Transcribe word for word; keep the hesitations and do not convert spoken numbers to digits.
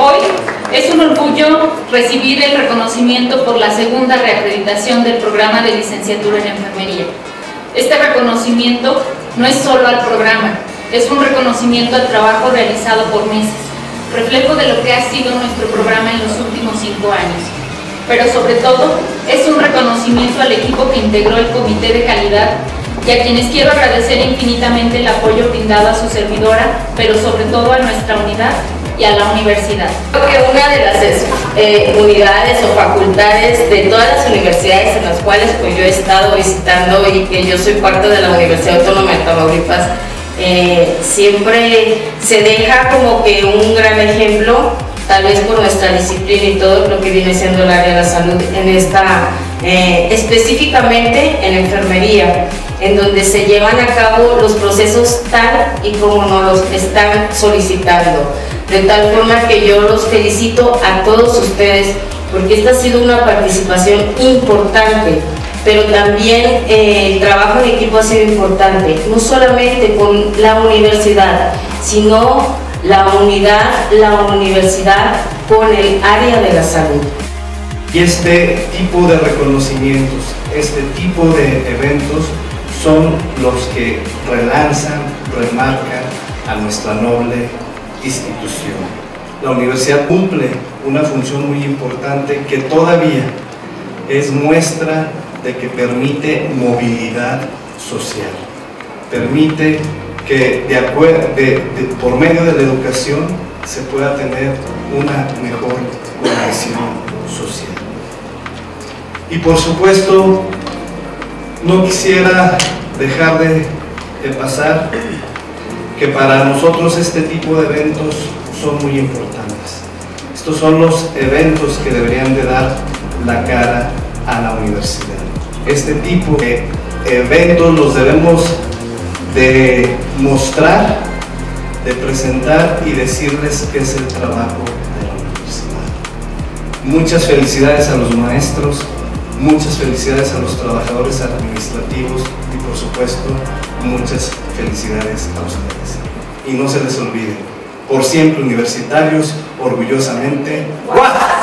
Hoy es un orgullo recibir el reconocimiento por la segunda reacreditación del programa de licenciatura en enfermería. Este reconocimiento no es solo al programa, es un reconocimiento al trabajo realizado por meses, reflejo de lo que ha sido nuestro programa en los últimos cinco años. Pero sobre todo, es un reconocimiento al equipo que integró el Comité de Calidad y a quienes quiero agradecer infinitamente el apoyo brindado a su servidora, pero sobre todo a nuestra unidad y a la universidad. Creo que una de las eh, unidades o facultades de todas las universidades en las cuales pues, yo he estado visitando y que yo soy parte de la Universidad Autónoma de Tamaulipas, eh, siempre se deja como que un gran ejemplo, tal vez por nuestra disciplina y todo lo que viene siendo el área de la salud en esta, eh, específicamente en enfermería, en donde se llevan a cabo los procesos tal y como nos los están solicitando. De tal forma que yo los felicito a todos ustedes, porque esta ha sido una participación importante, pero también eh, el trabajo en equipo ha sido importante, no solamente con la universidad, sino la unidad, la universidad con el área de la salud. Y este tipo de reconocimientos, este tipo de eventos son los que relanzan, remarcan a nuestra noble institución. La universidad cumple una función muy importante que todavía es muestra de que permite movilidad social, permite que de acuerdo, de, de, por medio de la educación se pueda tener una mejor cohesión social. Y por supuesto, no quisiera dejar de, de pasar que para nosotros este tipo de eventos son muy importantes. Estos son los eventos que deberían de dar la cara a la universidad. Este tipo de eventos los debemos de mostrar, de presentar y decirles qué es el trabajo de la universidad. Muchas felicidades a los maestros, muchas felicidades a los trabajadores administrativos y por supuesto muchas felicidades a ustedes. Y no se les olvide, por siempre universitarios, orgullosamente. ¡Guau!